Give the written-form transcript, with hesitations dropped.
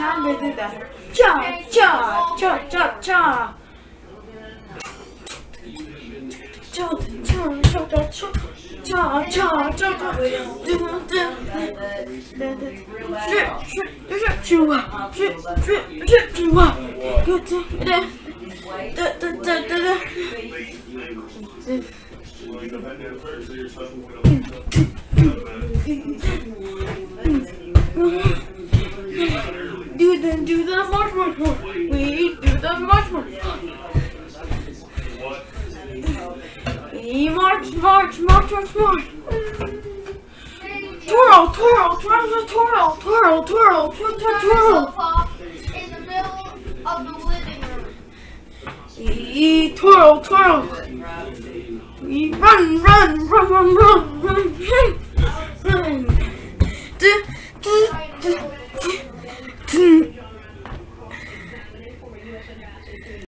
time to do that. Cha cha cha cha cha. Cha cha cha cha cha. Cha cha cha cha. Do the much more. We do the much more. We march. Twirl. In the middle of the living room. We twirl. We run.